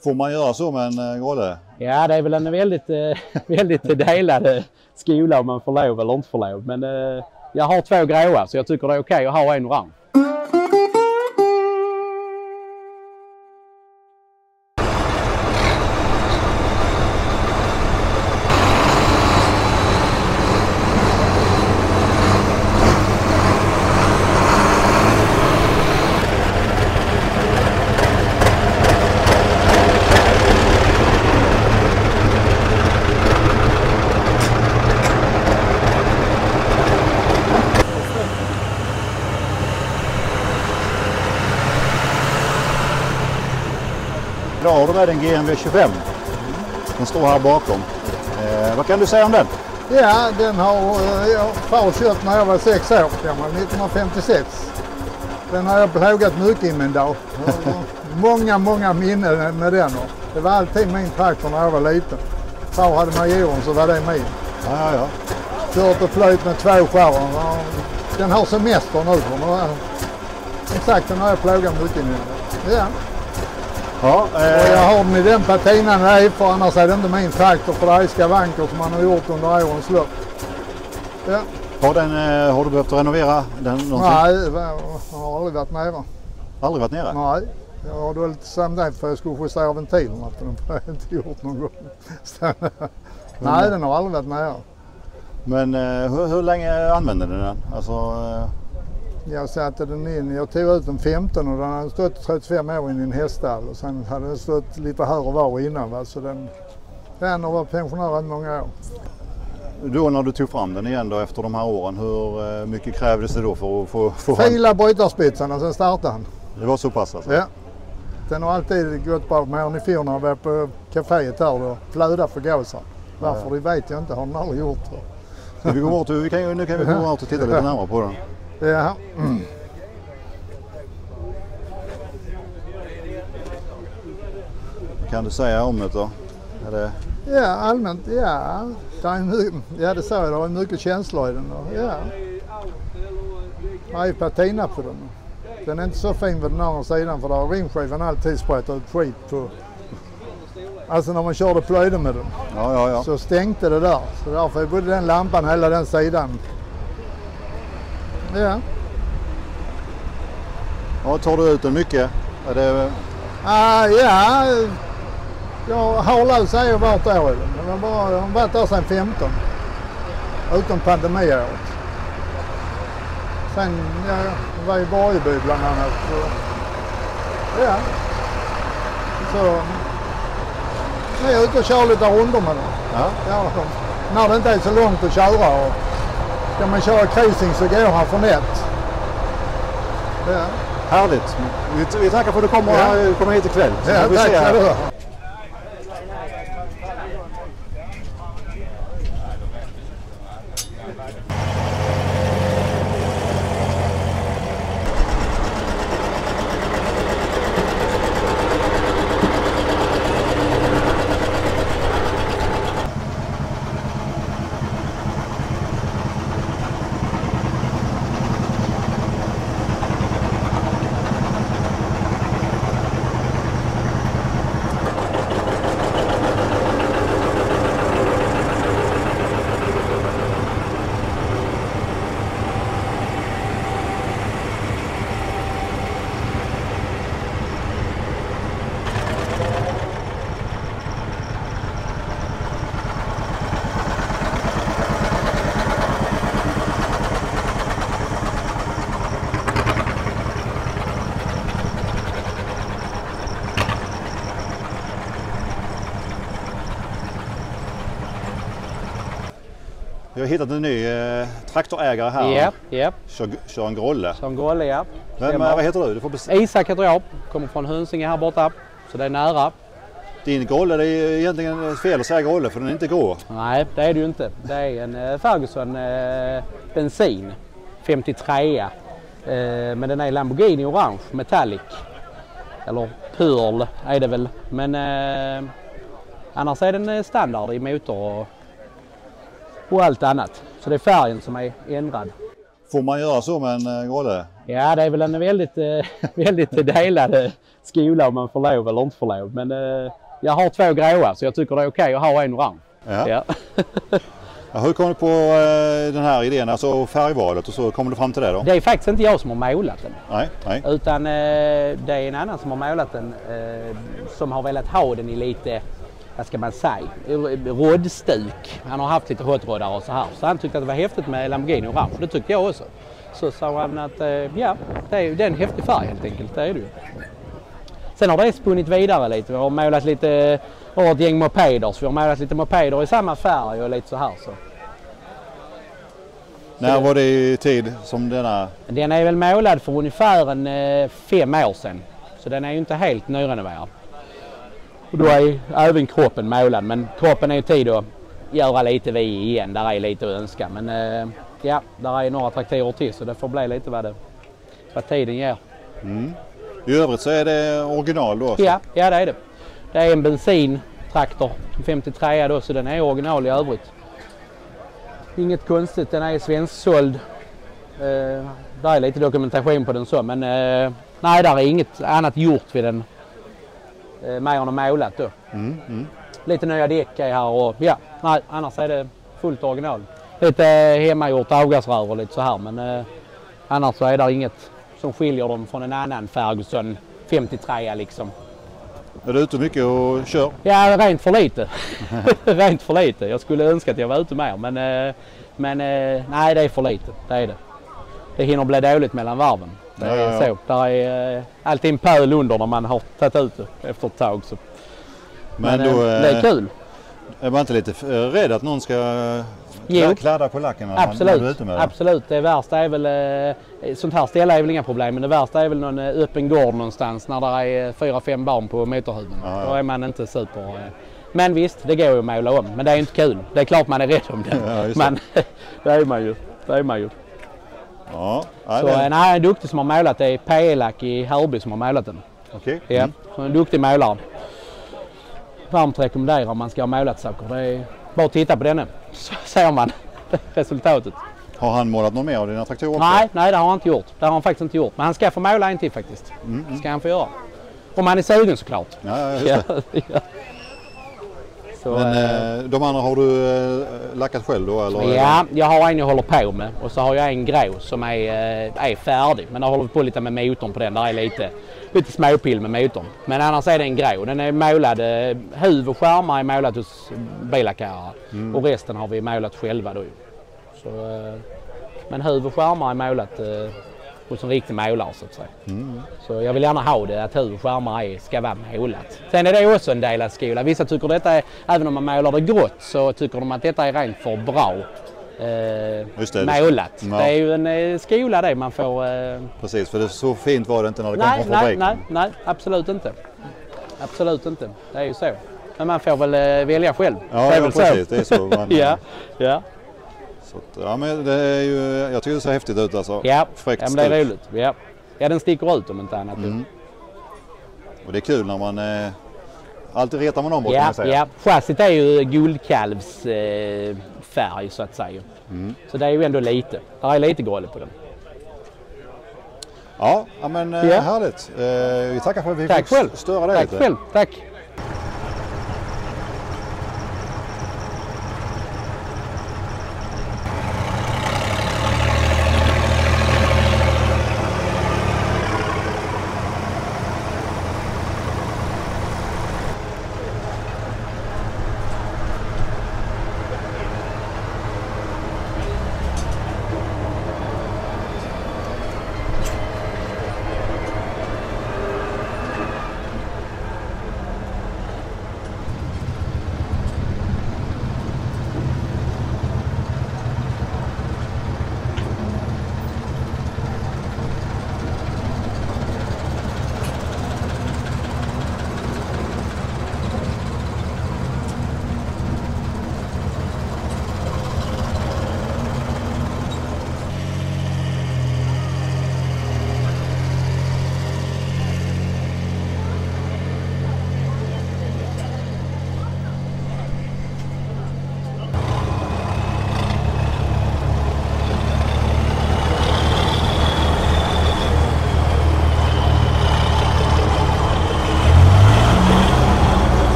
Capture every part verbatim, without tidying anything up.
Får man göra så med en Gråle? Ja, det är väl en väldigt, väldigt delad skola om man får lov eller inte får lov. Men jag har två gråa så jag tycker det är okej att ha en orange. Idag har du med en G M V tjugofem. Den står här bakom. Eh, vad kan du säga om den? Ja, den har jag far köpt när jag var sex år gammal, nittonhundrafemtiosex. Den har jag plågat mycket i min dag. Många, många minnen med den. Det var alltid min traktor när jag var liten. Far hade majoren så var det min. Ja, ja, ja. Kört och flöjt med två skäror. Den har semester nu. Exakt, den har jag plågat mycket i min dag. Ja. Ja, eh... och jag har den i den patinan här, för annars är det inte min traktor, för det är skavanker som man har gjort under årens lopp. Ja. Har, den, eh, har du behövt renovera den någonting? Nej, jag har aldrig varit nere. Aldrig varit nere? Nej, jag har då lite samtidigt för jag skulle justera ventilerna, för den har jag inte gjort någon gång. Nej, den har aldrig varit nere. Men eh, hur, hur länge använde du den? Alltså, eh... Jag satte den in, jag tog ut den femton och den hade stått trettiofem år in i en häststall och sen hade den stått lite här och var innan. Va? Så den, den har varit pensionär många år. Då när du tog fram den igen då efter de här åren, hur mycket krävdes det då för att få... få Fila brytarspitsarna, sen startade han. Det var så pass alltså? Ja. Den har alltid gått bra med den i fjol när jag var på kaféet här då. Flöda för gåsar. Varför ja. Det vet jag inte, har den aldrig gjort. Så vi går bort, vi kan, nu kan vi gå bort och titta lite närmare på den. Ja. Mm. Vad kan du säga om det då? Är det... Ja, allmänt, ja. Det är mycket, ja, det sa jag, det har mycket känslor i den. Och, ja. Jag är patina på den. Den är inte så fin på den andra sidan för där har rimskivan alltid sprättat ut skit på. Alltså när man körde plöjde med den. Ja, ja, ja. Så stänkte det där. Så därför är både den lampan hela den sidan. Ja. Ja, tar du ut den mycket? Är det... Ah, ja, jag har löst sig vart år. Jag har bara varit där sedan femton. Utom pandemiåret. Sen jag var i Borgeby bland annat. Så, ja. Så nu är jag ute och kör lite rundor med dem. Ja. Ja, när det inte är så långt att köra. Och ska man köra cruising så går han för nätt. Ja. Härligt. Vi, vi tackar för att du kommer, ja. kommer hit ikväll. Så ja, vi tack ska du ha. Vi har hittat en ny eh, traktorägare här. Japp, japp. Kör, kör en Gråle. Kör en Gråle, ja. Vem, vad heter du? Du får bestämma. Isak heter jag. Kommer från Hönsinge här borta. Så det är nära. Din Gråle, det är egentligen fel att säga Gråle för den är inte grå. Nej, det är det ju inte. Det är en eh, Ferguson eh, bensin. femtiotre. Eh, men den är Lamborghini orange, metallic. Eller pearl är det väl. Men eh, annars är den standard i motor och och allt annat. Så det är färgen som är ändrad. Får man göra så med en Gråle? Ja, det är väl en väldigt, eh, väldigt delad skola om man får lov eller inte får lov. Men eh, jag har två gråa så jag tycker det är okej att ha en orange. Ja. Ja. Ja, hur kom du på eh, den här idén, alltså färgvalet, och så kom du fram till det då? Det är faktiskt inte jag som har målat den. Nej, nej. Utan eh, det är en annan som har målat den eh, som har velat ha den i lite, vad ska man säga, rådstuk. Han har haft lite hot-roddar och så här. Så han tyckte att det var häftigt med Lamborghini orange. Det tyckte jag också. Så sa han att eh, ja, det är, det är en häftig färg helt enkelt. Det är det ju. Sen har det spunnit vidare lite. Vi har målat lite, har ett gäng mopeder. Så vi har målat lite mopeder i samma färg och lite så här. Så. När var det i tid som denna? Den är väl målad för ungefär en, eh, fem år sedan. Så den är ju inte helt nyrenoverad. Och då är även kroppen målad. Men kroppen är ju tid att göra lite vi igen. Där är lite att önska. Men eh, ja, där är några traktorer till. Så det får bli lite vad, det, vad tiden ger. Mm. I övrigt så är det original då? Så. Ja, ja, det är det. Det är en bensintraktor, femtiotre då, så den är original i övrigt. Inget konstigt, den är svensksåld. Eh, där är lite dokumentation på den så, men eh, nej, där är inget annat gjort vid den. Eh, mer än målat då. Mm, mm. Lite nya däck är här och ja, nej, annars är det fullt original. Lite eh, hemmagjort avgasrör och lite så här, men eh, annars så är det inget som skiljer dem från en annan Ferguson femtiotre liksom. Är du ute mycket och kör? Ja, rent för lite. rent för lite. Jag skulle önska att jag var ute mer, men, men nej, det är för lite. Det är det. Det hinner bli dåligt mellan varven. Det är ja, ja, ja. så. Det är alltid en pöl under när man har tagit ut det efter ett tag. Så. Men, men då, det är kul. Är man inte lite rädd att någon ska kladda på lacken när absolut, man, när du är ute med det? Absolut. Det värsta är väl, sånt här ställe är väl inga problem, men det värsta är väl någon öppen gård någonstans när det är fyra, fem barn på motorhuven. Ja, ja. Då är man inte super. Men visst, det går ju att måla om, men det är inte kul. Det är klart man är rädd om det. Ja, men det är man ju. Det är man ju. Ja, så nej, en duktig som har målat det är P L-lack i Hörby som har målat den. Okej. Okay. Ja, så en duktig målare. Varmt rekommenderar om man ska ha målat saker. Det är bara att titta på denna så ser man resultatet. Har han målat något mer av dina traktorer? Nej, nej, det har han inte gjort. Det har han faktiskt inte gjort. Men han ska få måla en till faktiskt. Mm, mm. Ska han få göra. Om han är sugen såklart. Ja, ja, just det. ja. Så, men äh, de andra har du äh, lackat själv då? Eller? Ja, jag har en jag håller på med. Och så har jag en grå som är, är färdig. Men jag håller på lite med motorn på den. Där är lite, lite småpill med motorn. Men annars är det en grå. Den är målad, huv och skärmar är målat hos billackare. Mm. Och resten har vi målat själva då. Så, men huv och skärmar är målat hos en riktig målare så att säga. Mm. Så jag vill gärna ha det att huv och skärmar är, ska vara målat. Sen är det också en del av skolan. Vissa tycker detta är, även om man målar det grått så tycker de att detta är rent för bra. Eh, Just det, målat. Ja. Det är ju en eh, skola det man får... Eh... Precis, för det så fint var det inte när det nej, kom från fabriken. Nej, nej, nej, absolut inte. Absolut inte. Det är ju så. Men man får väl eh, välja själv. Ja, det är ja precis. Så. Det är så. Man, ja, ja. Så att, ja, men det är ju, jag tycker det ser häftigt ut alltså. Ja, ja men det är roligt. Ja. ja, den sticker ut om inte annat. Mm. Och det är kul när man... Eh, alltid retar man om bort, ja, kan man säga. Ja, chassit är ju guldkalvs eh, färg så att säga. Mm. Så det är ju ändå lite. Det är lite galet på den. Ja, ja men eh, ja. härligt. Eh, vi tackar för att vi Tack fick själv. störa dig Tack lite. Tack själv. Tack.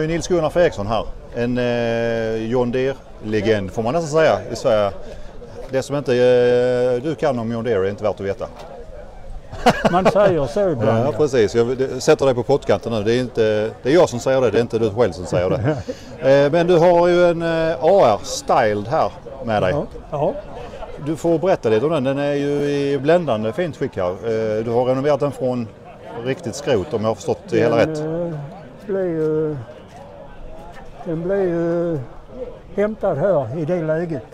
ju Nils-Gunnar Fredriksson här. En eh, John Deere-legend får man nästan säga i Sverige. Det som inte eh, du kan om John Deere är inte värt att veta. Man säger så ibland. Ja, precis. Jag sätter dig på pottkanten nu. Det är, inte, det är jag som säger det, det är inte du själv som säger det. eh, men du har ju en eh, A R-styled här med dig. Ja. Ja. Du får berätta lite om den. Den är ju i bländande fint skick här. Eh, du har renoverat den från riktigt skrot om jag har förstått det hela rätt. Den blev ju, den blev ju hämtad här i det läget.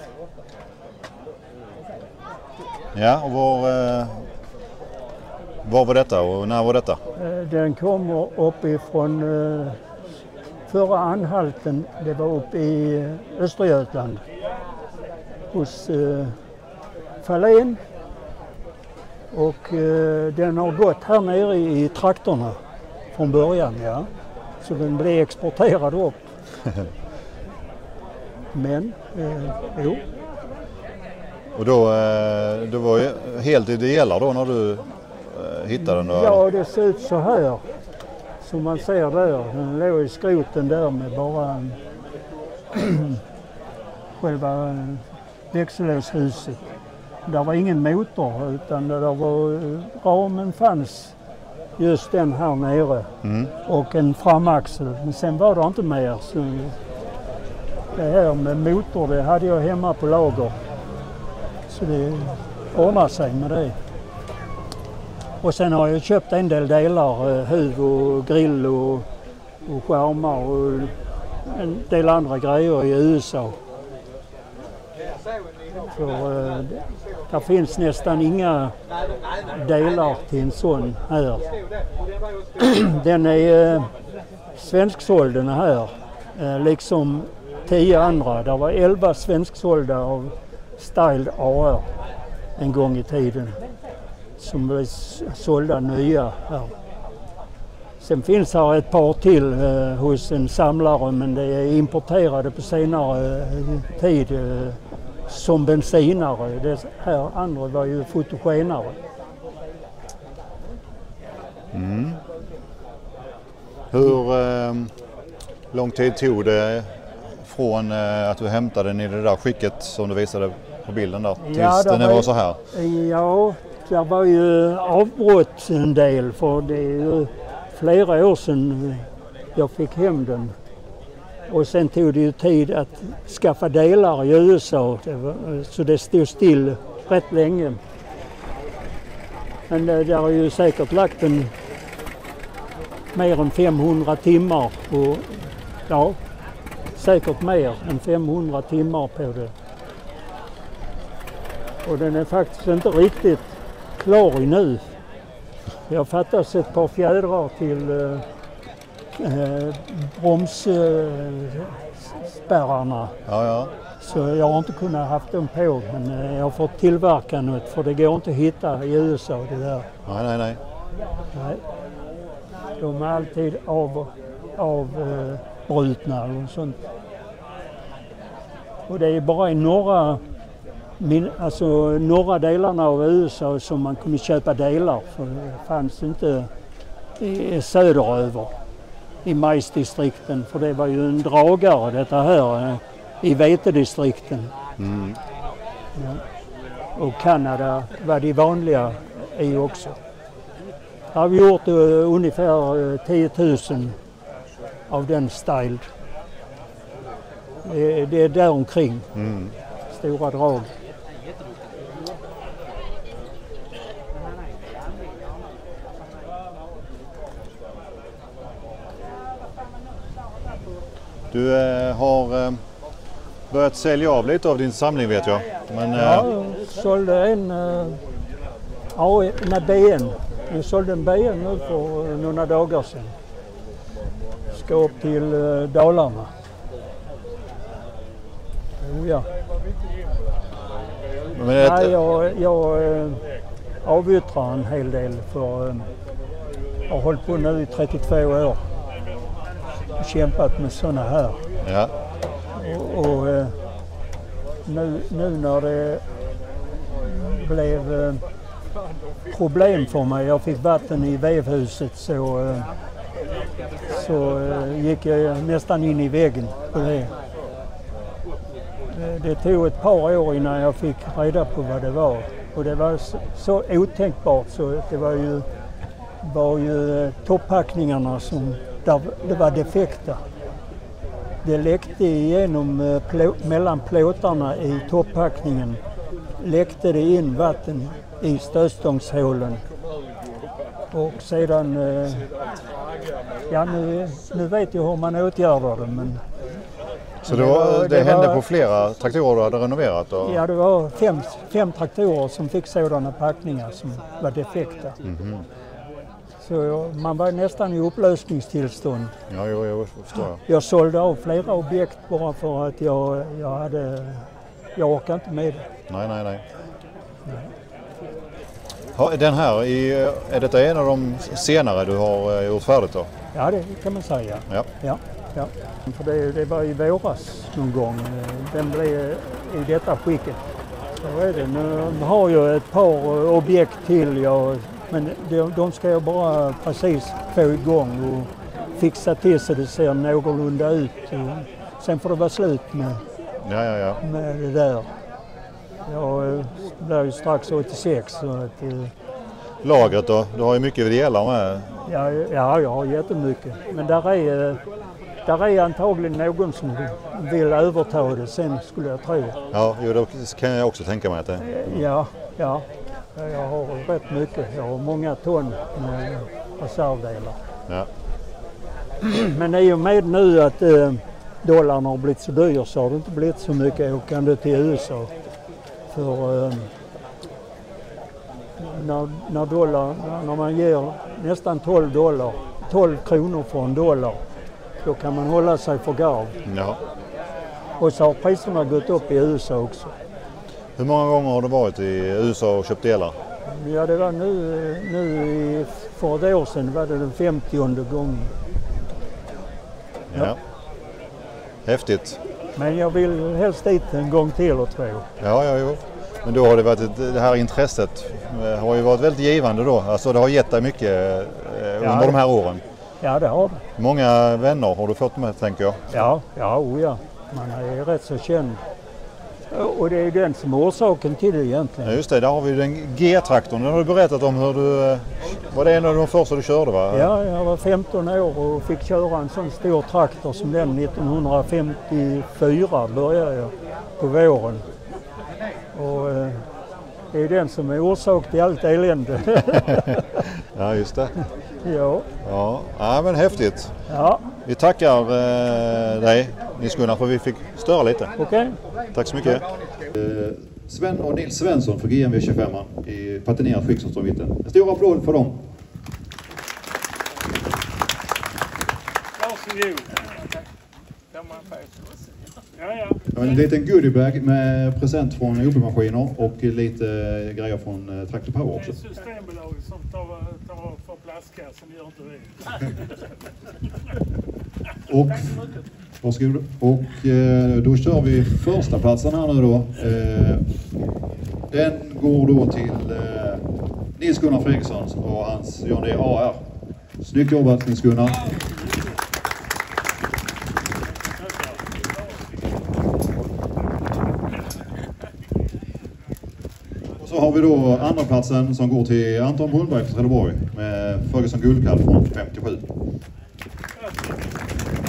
Ja, och var, eh, var var detta och när var detta? Eh, Den kommer uppifrån eh, förra anhalten, det var uppe i eh, Östergötland hos eh, Fahlén. Och eh, den har gått här nere i, i traktorna från början, ja. Så den blev exporterad upp. Men, eh, jo. Och då, eh, det var ju helt i delar då när du eh, hittade den? Då, Ja, det ser ut så här. Som man ser där. Den låg i skroten där med bara själva växellåshuset. Det var ingen motor utan det var, ramen fanns just den här nere Mm. och en framaxel. Men sen var det inte mer. Så det här med motor det hade jag hemma på lager. Så det ordnar sig med det. Och sen har jag köpt en del delar, huv och grill och, och skärmar och en del andra grejer i U S A. För eh, det finns nästan inga delar till en sån här. Den är eh, svensksåld den här, eh, liksom tio andra. Det var elva svensksålda av Styled A R en gång i tiden som blev sålda nya här. Sen finns här ett par till eh, hos en samlare men det är importerade på senare eh, tid eh, som bensinare. Det här andra var ju fotogenare. Mm. Hur eh, lång tid tog det från eh, att du hämtade den i det där skicket som du visade på bilden där tills Ja, den var, var så här? Ja, det var ju avbrott en del för det är ju flera år sedan jag fick hem den. Och sen tog det ju tid att skaffa delar i U S A det var, så det stod still rätt länge. Men det, det har ju säkert lagt en mer än femhundra timmar och ja, säkert mer än femhundra timmar på det. Och den är faktiskt inte riktigt klar nu. Jag fattas ett par fjädrar till eh, eh, bromsspärrarna. Eh, Ja, ja. Så jag har inte kunnat haft dem på, men eh, jag har fått tillverka något för det går inte att hitta i U S A det där. Nej, nej, nej. Nej. De är alltid av, avbrutna eh, och sånt. Och det är bara i norra, min, alltså norra delarna av U S A som man kunde köpa delar för det fanns inte i söderöver i majsdistrikten för det var ju en dragare detta här i vetedistrikten. Mm. Ja. Och Kanada var de vanliga i också. Här har vi gjort uh, ungefär tio tusen av den styled. Det, det är där omkring. Mm. Stora drag. Du eh, har eh, börjat sälja av lite av din samling vet jag. Men, eh, Ja, jag sålde en uh, ja, en B N. Jag sålde en B N nu för några dagar sedan. Ska upp till uh, Dalarna. Oh, ja. men det, Nej, jag, jag uh, avyttrar en hel del för uh, jag har hållit på nu i trettiotvå år. Och kämpat med såna här. ja. Och, och uh, nu, nu när det blev uh, problem för mig, jag fick vatten i vevhuset så, uh, så eh, gick jag nästan in i väggen på det. Eh, det tog ett par år innan jag fick reda på vad det var. Och det var så, så otänkbart så det var ju, var ju eh, topppackningarna som där, det var defekta. Det läckte igenom eh, plå, mellan plåtarna i topppackningen. Läckte det in vatten i stötstångshålen. Och sedan, eh, ja nu, nu vet jag hur man åtgärdar det men... Så det, var, det, det hände var, på flera traktorer du hade renoverat? Och... Ja, det var fem, fem traktorer som fick sådana packningar som var defekta. Mm-hmm. Så man var nästan i upplösningstillstånd. Ja, jo, jag förstår. Jag sålde av flera objekt bara för att jag, jag hade... Jag orkade inte med det. Nej, nej, nej. nej. Den här, är detta en av de senare du har gjort färdigt då? Ja, det kan man säga. Ja. Ja, ja. För det, det var i våras någon gång. Den blev i detta skicket. Så är det. Nu har jag ett par objekt till. Jag, men de, de ska jag bara precis få igång och fixa till så det ser någorlunda ut. Sen får det vara slut med, ja, ja, ja. med det där. Jag blir ju strax åttiosex. Så att, lagret då? Du har ju mycket delar med. Ja, ja, jag har jättemycket. Men där är, där är antagligen någon som vill överta det sen skulle jag tro. Ja, jo, det kan jag också tänka mig att det. Ja, ja. Jag har rätt mycket. Jag har många ton med reservdelar. Ja. Men i och med nu att eh, dollarn har blivit så dyr så har det inte blivit så mycket åkande till U S A. För eh, när, när, dollar, när man ger nästan tolv dollar, tolv kronor för en dollar, då kan man hålla sig för garv. Ja. Och så har priserna gått upp i U S A också. Hur många gånger har du varit i U S A och köpt delar? Ja, det var nu, nu i, för ett år sedan var det den femtionde gången. Ja. ja. Häftigt. Men jag vill helst dit en gång till och två. Ja, ja, jo. Men då har det varit, det här intresset har ju varit väldigt givande då. Alltså det har gett dig mycket eh, under ja, de här åren. Ja, det har det. Många vänner har du fått med, tänker jag. Ja, ja, oh ja. Man är rätt så känd. Och det är den som är orsaken till det egentligen. Ja, just det, där har vi den G-traktorn. Den har du berättat om hur du... Var det en av de första du körde, va? Ja, jag var femton år och fick köra en sån stor traktor som den nittonhundrafemtiofyra började jag på våren. Och eh, det är den som är orsak till allt elände. Ja, just det. Ja. Ja, ja men häftigt. Ja. Vi tackar eh, dig, Nils-Gunnar, för vi fick störa lite. Okej. Okay. Tack så mycket. Eh, Sven och Nils Svensson för G M V tjugofem i patinerat skick som står i mitten. En stor applåd för dem. Varsågod. Ja, ja. En liten goodiebag med present från Opel-maskiner och lite grejer från uh, Tractor Power också. Det är Systembolaget som tar, tar för plastkassen, gör inte vi. Och, varsågod. Och eh, då kör vi första platsen här nu då. Eh, den går då till eh, Nils-Gunnar Fredriksson och hans John Deere A R. Snyggt jobbat, Nils-Gunnar. Så har vi då andra platsen som går till Anton Brunnberg från Trelleborg med Ferguson Guldkalv från femtiosju.